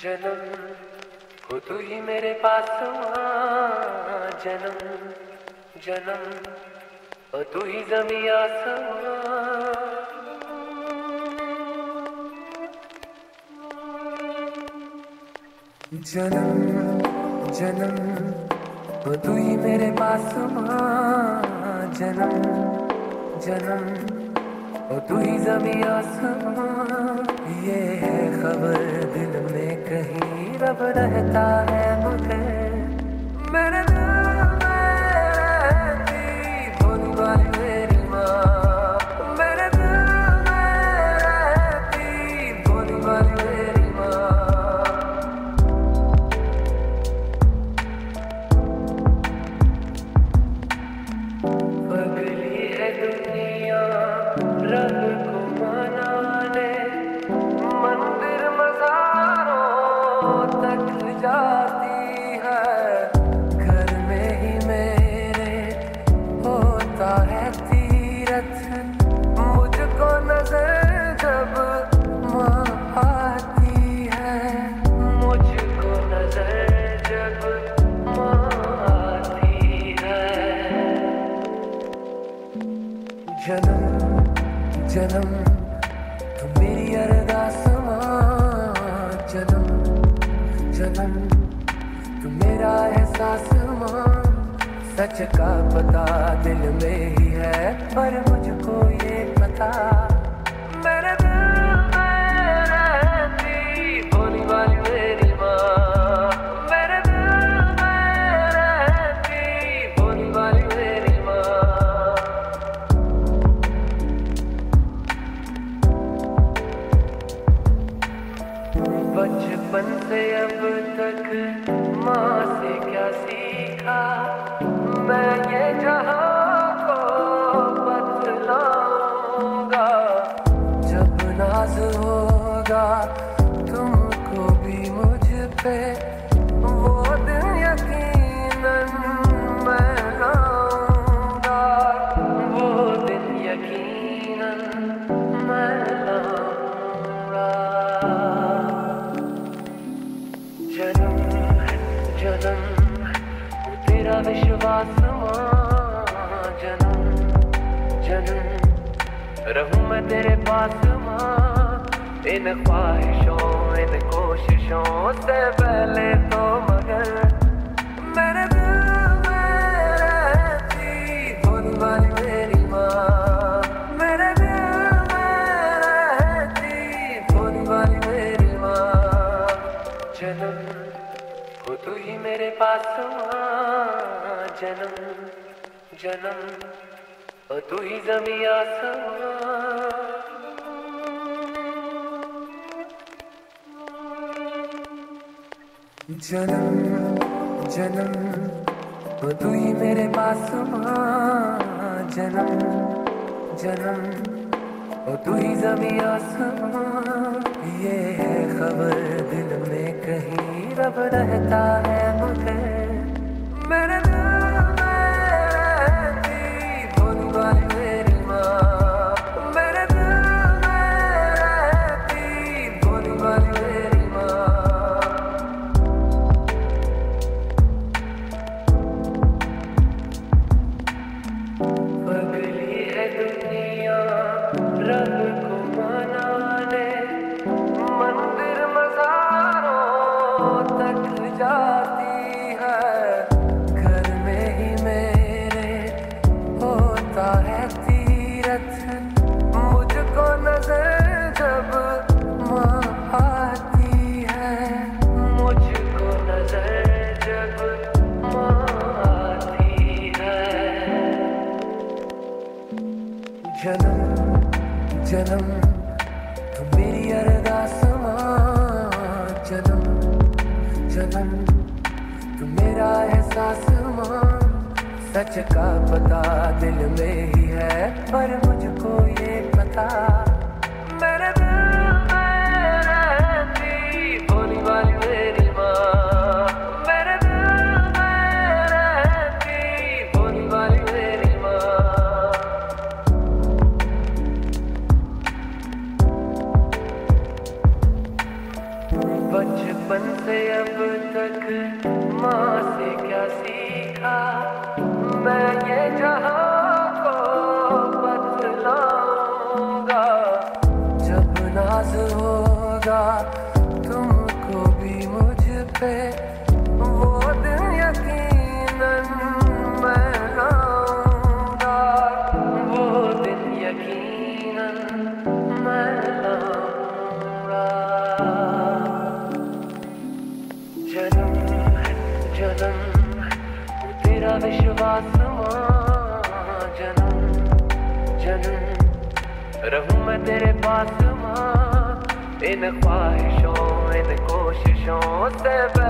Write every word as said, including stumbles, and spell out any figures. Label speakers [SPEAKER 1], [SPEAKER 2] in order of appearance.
[SPEAKER 1] जन्म हो तू ही मेरे पास वहाँ, जन्म जन्म हो तू ही ज़मीं आसमां। जन्म जन्म हो तू ही मेरे पास वहाँ, जन्म जन्म हो तू ही ज़मीं आसमां। ये है खबर दिल में कहीं रब रहता है मगर मेरे दिल में रहती भोली वाली मेरी माँ। मेरे दिल में रहती भोली वाली मेरी माँ। पगली है दुनिया रब को मनाने, मंदिर मज़ारों तक जाती है। घर में ही मेरे होता है तीरथ, मुझको नजर जब माँ आती है। मुझको नजर जब माँ आती है। जन्म जन्म तू मेरी अरदास माँ, जन्म जन्म तू मेरा एहसास माँ। सच का पता दिल में ही है पर मुझको ये पता मेरे दिल में रहती भोली वाली मेरी माँ। मेरे दिल में रहती भोली वाली मेरी माँ। बचपन से अब तक माँ से क्या सीखा, मैं ये जहाँ को बतलाऊंगा। जब नाज होगा तुमको भी मुझ पे, वो दिन यकीनन मैं लाऊंगा। वो दिन यकीनन मैं लाऊंगा। जन्म जन्म तेरा विश्वास माँ, जन्म जन्म रहूं मैं तेरे पास माँ। इन ख्वाहिशों इन कोशिशों से पहले तो मगर मेरे दिल में रहती भोली वाली मेरी माँ। मेरे दिल में रहती भोली वाली मेरी माँ। जन्म हो तू ही मेरे पास वहाँ, जन्म जन्म हो तू ही ज़मीं आसमां। जन्म जन्म हो तू ही मेरे पास वहाँ, जन्म जन्म हो तू ही ज़मीं आसमां। ये है खबर दिल में कहीं रब रहता है मगर मेरे दिल में रहती भोली वाली मेरी माँ। मेरे दिल में रहती भोली वाली मेरी माँ। पगली है दुनिया रब को मनाने, मंदिर मज़ारों तक जाती है। घर में ही मेरे होता है तीरथ, मुझको नजर जब माँ आती है। मुझको नजर जब माँ आती है। जन्म जन्म तू मेरी अरदास माँ, जन्म जन्म तू मेरा एहसास माँ। सच का पता दिल में ही है पर मुझको ये पता मेरे दिल में रहती भोली वाली मेरी माँ। मेरे दिल में रहती भोली वाली मेरी माँ। बचपन से अब तक माँ से क्या सीखा, मैं ये जहां को बतलाऊंगा। जब नाज होगा तुमको भी मुझ पे, वो दिन यकीनन मैं लाऊंगा, वो दिन यकीनन मैं लाऊंगा। जन्म जन्म तेरा विश्वास मां, जन्म जन्म रहूं मैं तेरे पास मां, इन ख्वाहिशों इन कोशिशों से